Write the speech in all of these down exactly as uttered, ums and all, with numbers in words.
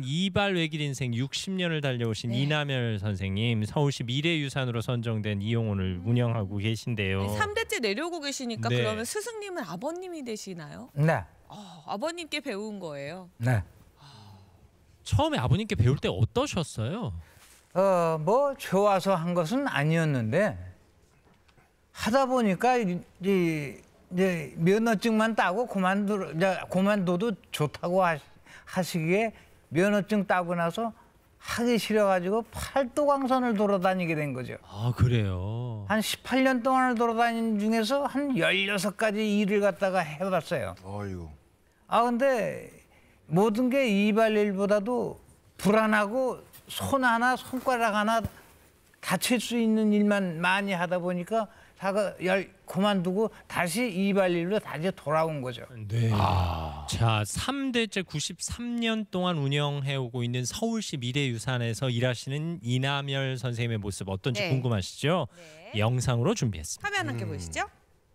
이발 외길 인생 육십 년을 달려오신 네. 이남열 선생님, 서울시 미래유산으로 선정된 이용원을 운영하고 계신데요. 삼 대째 내려오고 계시니까 네. 그러면 스승님은 아버님이 되시나요? 네. 어, 아버님께 배운 거예요. 네. 처음에 아버님께 배울 때 어떠셨어요? 어, 뭐 좋아서 한 것은 아니었는데 하다 보니까 이, 이, 이제 면허증만 따고 그만두, 이제 그만둬도 좋다고 하, 하시기에 면허증 따고 나서 하기 싫어가지고 팔도강선을 돌아다니게 된 거죠. 아, 그래요? 한 십팔 년 동안을 돌아다닌 중에서 한 열여섯 가지 일을 갖다가 해봤어요. 어이구. 아, 근데 모든 게 이발일보다도 불안하고 손 하나, 손가락 하나 다칠 수 있는 일만 많이 하다 보니까 다가 열 그만두고 다시 이발일로 다시 돌아온 거죠. 네. 아. 자, 삼 대째 구십삼 년 동안 운영해오고 있는 서울시 미래유산에서 일하시는 이남열 선생님의 모습 어떤지 네. 궁금하시죠? 네. 영상으로 준비했습니다. 화면 함께 보시죠.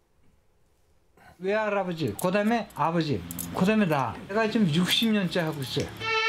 외할아버지, 그다음에 아버지, 그다음에 나. 내가 지금 육십 년째 하고 있어요.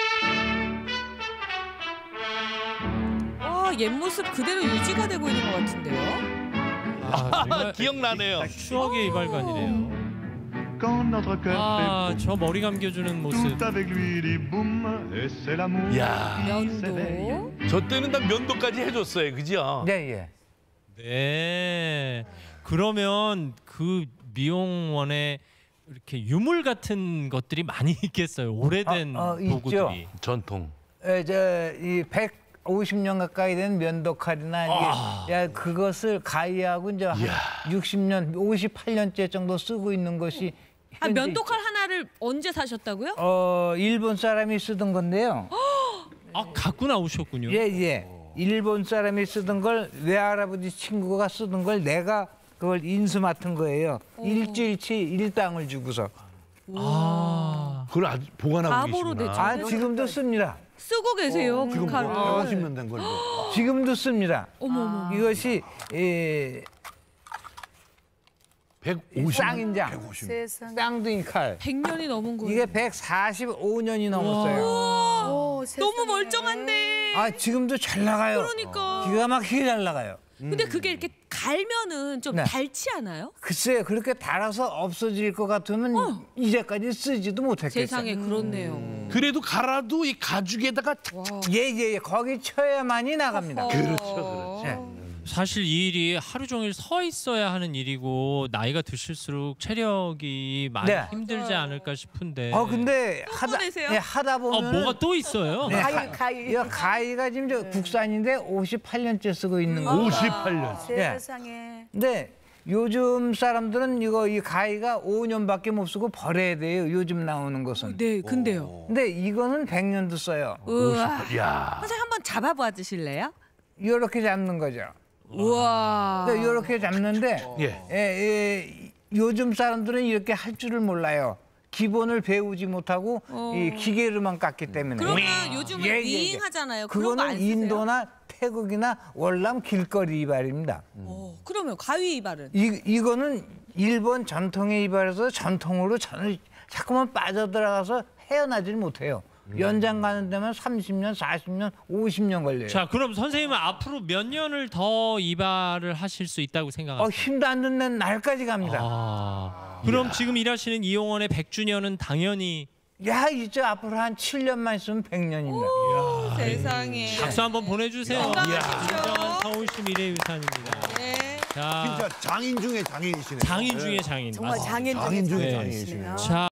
와, 옛 모습 그대로 유지가 되고 있는 것 같은데요. 아, 정말 기억나네요. 추억의 이발관이래요. Quand notre cœur 아, fait 저 머리 감겨주는 모습. tout avec lui dit boum et c'est l'amour. 야, 면도. 저 때는 다 면도까지 해줬어요, 그죠? 네, 예. 네. 그러면 그 미용원에 이렇게 유물 같은 것들이 많이 있겠어요. 오래된 어, 어, 도구들이. 전통. 에, 저, 이 백오십 년 가까이 된 면도칼이나 이게 아. 야, 그것을 가위하고 이제 한 육십 년, 오십팔 년째 정도 쓰고 있는 것이 아, 현재 면도칼 하나를 언제 사셨다고요? 어, 일본 사람이 쓰던 건데요. 아, 갖고 나오셨군요. 예, 예. 일본 사람이 쓰던 걸 외할아버지 친구가 쓰던 걸 내가 그걸 인수 맡은 거예요. 일주일치 일당을 주고서. 아. 그걸 아직 보관하고 바보로 계시구나. 됐죠. 아, 지금도 씁니다. 쓰고 계세요, 그 지금 칼을. 뭐 백오십 년 된 걸. 뭐. 지금도 씁니다. 어머, 어머. 이것이 에, 백오십 쌍인장, 백오십. 세상. 쌍둥이 칼. 백 년이 넘은 거예요. 이게 백사십오 년이 넘었어요. 오, 세상에. 너무 멀쩡한데. 아, 지금도 잘 나가요. 그러니까. 기가 막히게 잘 나가요. 근데 그게 이렇게 갈면은 좀 네. 닳지 않아요? 글쎄요, 그렇게 달아서 없어질 것 같으면 이제까지 쓰지도 못했겠어요. 세상에 그렇네요. 그래도 갈아도 이 가죽에다가 착착. 예, 예, 예. 거기 쳐야만이 나갑니다. 그렇죠, 그렇죠. 예. 사실 이 일이 하루 종일 서 있어야 하는 일이고 나이가 드실수록 체력이 많이 네. 힘들지 않을까 싶은데. 어, 근데 또 하다, 꺼내세요? 예, 하다 아, 보면 뭐가 또 있어요? 네, 가위, 가- 가위. 이 가위가 지금 저 국산인데 오십팔 년째 쓰고 있는 거. 오십팔 년. 예. 세상에. 근데 요즘 사람들은 이거 이 가위가 오 년밖에 못 쓰고 버려야 돼요. 요즘 나오는 것은. 네, 근데요. 근데 이거는 백 년도 써요. 우와. 야. 선생님 한번 잡아봐 주실래요? 이렇게 잡는 거죠. 우와. 이렇게 잡는데 예. 예, 예, 요즘 사람들은 이렇게 할 줄을 몰라요. 기본을 배우지 못하고 어. 이 기계로만 깎기 때문에. 그러면 요즘은 예, 예, 예. 윙 하잖아요. 그런 거 안 그거는 쓰세요? 인도나 태국이나 월남 길거리 이발입니다. 어, 그러면 가위 이발은? 이, 이거는 일본 전통의 이발에서 전통으로 전, 자꾸만 빠져들어가서 헤어나질 못해요. 연장 가는 데만 삼십 년, 사십 년, 오십 년 걸려요. 자, 그럼 선생님은 앞으로 몇 년을 더 이발을 하실 수 있다고 생각하세요? 어, 힘도 안 듣는 날까지 갑니다. 아, 그럼 지금 일하시는 이용원의 백 주년은 당연히 야, 이제 앞으로 한 칠 년만 있으면 백 년입니다. 세상에. 박수 한번 보내주세요. 건강하십시오. 진정한 서울시 미래유산입니다. 네. 자, 진짜 장인 중에 장인이시네요. 장인 중에 장인. 정말 맞습니다. 장인 장인 중에 네. 장인이시네요. 자.